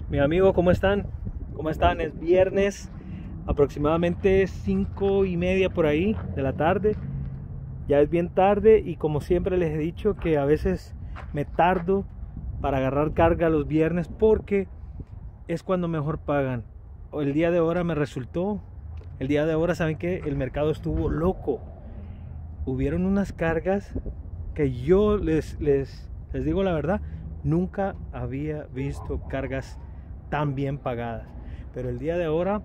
Mi amigo, ¿cómo están? ¿Cómo están? Es viernes, aproximadamente 5:30 por ahí de la tarde. Ya es bien tarde y como siempre les he dicho que a veces me tardo para agarrar carga los viernes porque es cuando mejor pagan. El día de ahora me resultó, el día de ahora, ¿saben qué? El mercado estuvo loco. Hubieron unas cargas que yo les digo la verdad, nunca había visto cargas tan bien pagadas. Pero el día de ahora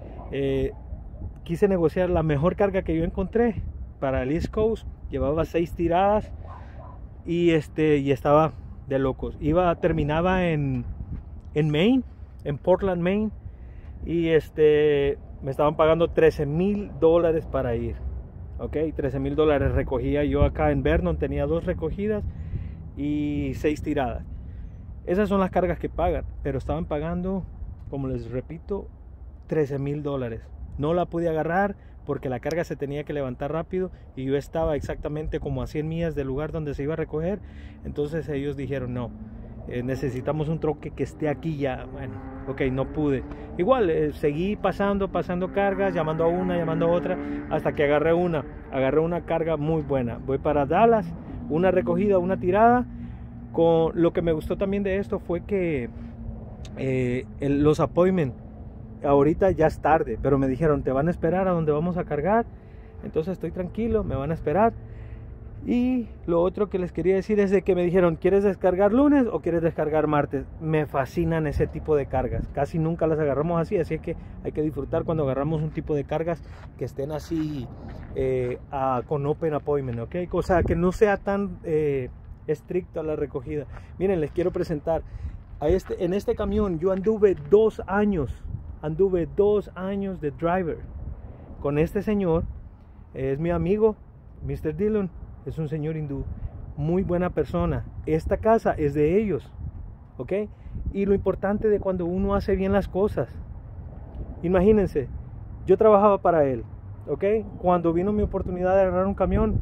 quise negociar la mejor carga que yo encontré para el East Coast. Llevaba 6 tiradas y estaba de locos. Terminaba en Maine, en Portland, Maine, y me estaban pagando $13,000 para ir. Ok, $13,000 recogía yo acá en Vernon, tenía 2 recogidas y 6 tiradas. Esas son las cargas que pagan, pero estaban pagando, como les repito, $13,000. No la pude agarrar porque la carga se tenía que levantar rápido y yo estaba exactamente como a 100 millas del lugar donde se iba a recoger. Entonces ellos dijeron no, necesitamos un troque que esté aquí ya. Bueno, ok, no pude. Igual seguí pasando cargas, llamando a una, llamando a otra, hasta que agarré una carga muy buena. Voy para Dallas, una recogida, una tirada. Lo que me gustó también de esto fue que los appointments, ahorita ya es tarde, pero me dijeron te van a esperar a donde vamos a cargar. Entonces estoy tranquilo, me van a esperar. Y lo otro que les quería decir es de que me dijeron, ¿quieres descargar lunes o quieres descargar martes? Me fascinan ese tipo de cargas, casi nunca las agarramos así es que hay que disfrutar cuando agarramos un tipo de cargas que estén así con open appointment, ¿ok? Cosa que no sea tan estricto a la recogida. Miren, les quiero presentar en este camión. Yo anduve 2 años de driver con este señor. Es mi amigo, Mr. Dillon. Es un señor hindú, muy buena persona. Esta casa es de ellos, ¿ok? Y lo importante de cuando uno hace bien las cosas. Imagínense, yo trabajaba para él, ¿ok? Cuando vino mi oportunidad de agarrar un camión,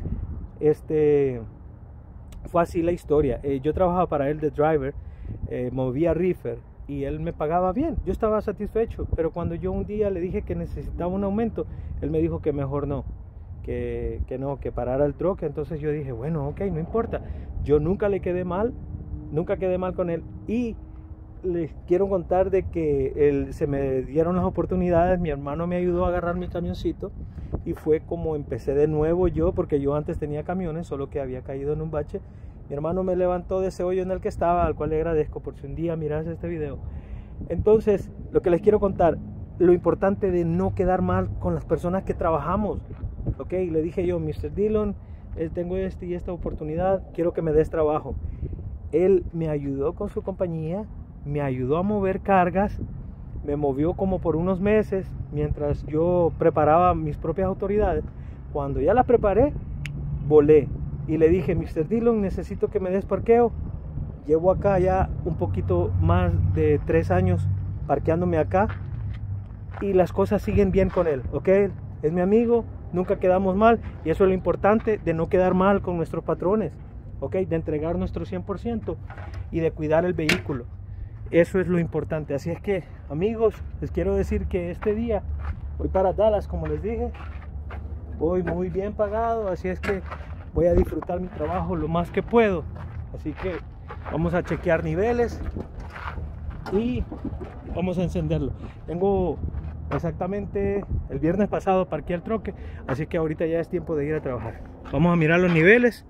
fue así la historia. Yo trabajaba para él de driver, movía reefer y él me pagaba bien. Yo estaba satisfecho, pero cuando yo un día le dije que necesitaba un aumento, él me dijo que mejor no. Que parara el troque. Entonces yo dije, bueno, ok, no importa. Yo nunca quedé mal con él. Y les quiero contar de que se me dieron las oportunidades. Mi hermano me ayudó a agarrar mi camioncito y fue como empecé de nuevo yo, porque yo antes tenía camiones, solo que había caído en un bache. Mi hermano me levantó de ese hoyo en el que estaba, al cual le agradezco por si un día miras este video. Entonces, lo que les quiero contar, lo importante de no quedar mal con las personas que trabajamos. Ok, le dije yo, Mr. Dillon, tengo esta oportunidad, quiero que me des trabajo. Él me ayudó con su compañía, me ayudó a mover cargas, me movió como por unos meses mientras yo preparaba mis propias autoridades. Cuando ya las preparé, volé y le dije, Mr. Dillon, necesito que me des parqueo. Llevo acá ya un poquito más de 3 años parqueándome acá y las cosas siguen bien con él, ok. Es mi amigo, nunca quedamos mal y eso es lo importante, de no quedar mal con nuestros patrones, ¿ok? De entregar nuestro 100% y de cuidar el vehículo. Eso es lo importante. Así es que, amigos, les quiero decir que este día voy para Dallas, como les dije. Voy muy bien pagado, así es que voy a disfrutar mi trabajo lo más que puedo. Así que vamos a chequear niveles y vamos a encenderlo. Tengo exactamente el viernes pasado parqué el troque, así que ahorita ya es tiempo de ir a trabajar. Vamos a mirar los niveles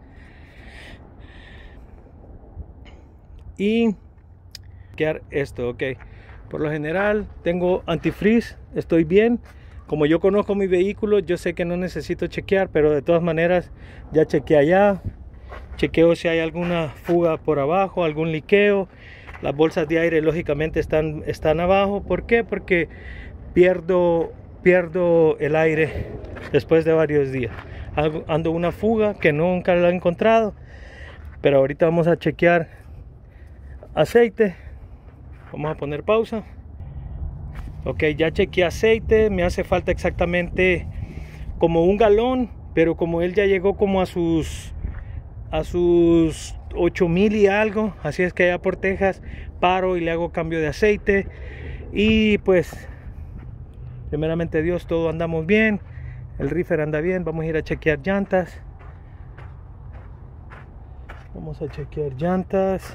y chequear esto, ok. Por lo general tengo antifreeze, estoy bien. Como yo conozco mi vehículo, yo sé que no necesito chequear, pero de todas maneras ya chequeé allá. Chequeo si hay alguna fuga por abajo, algún liqueo. Las bolsas de aire lógicamente están abajo. ¿Por qué? Porque pierdo el aire después de varios días. Ando una fuga que nunca la he encontrado, pero ahorita vamos a chequear aceite. Vamos a poner pausa. Ok, ya chequeé aceite, me hace falta exactamente como 1 galón, pero como él ya llegó como a sus 8,000 y algo. Así es que allá por Texas paro y le hago cambio de aceite. Y pues primeramente Dios, todo andamos bien. El reefer anda bien. Vamos a ir a chequear llantas. Vamos a chequear llantas.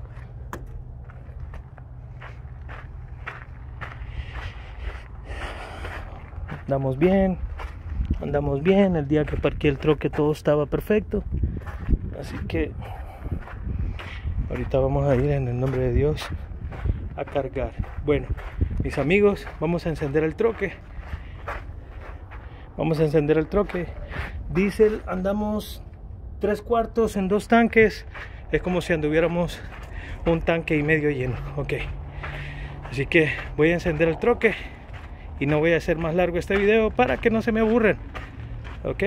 Andamos bien. Andamos bien. El día que parqué el troque todo estaba perfecto. Así que ahorita vamos a ir en el nombre de Dios a cargar. Bueno, mis amigos, vamos a encender el troque. Vamos a encender el troque. Diésel, andamos 3/4 en 2 tanques. Es como si anduviéramos un tanque y medio lleno. Ok. Así que voy a encender el troque. Y no voy a hacer más largo este video para que no se me aburran. Ok.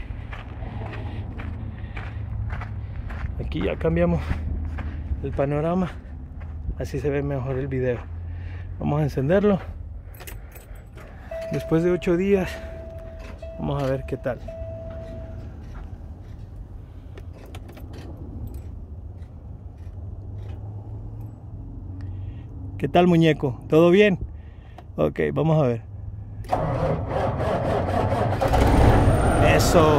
Aquí ya cambiamos el panorama. Así se ve mejor el video. Vamos a encenderlo. Después de 8 días. Vamos a ver qué tal. ¿Qué tal, muñeco? ¿Todo bien? Ok, vamos a ver. Eso.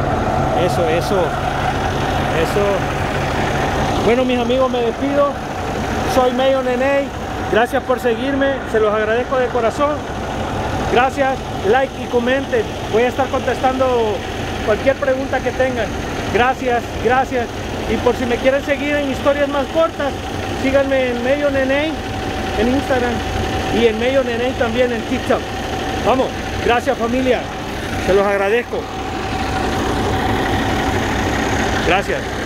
Bueno, mis amigos, me despido. Soy Mayo Nene. Gracias por seguirme. Se los agradezco de corazón. Gracias, like y comenten. Voy a estar contestando cualquier pregunta que tengan. Gracias. Y por si me quieren seguir en historias más cortas, síganme en Mayo Nene en Instagram y en Mayo Nene también en TikTok. Vamos, gracias familia. Se los agradezco. Gracias.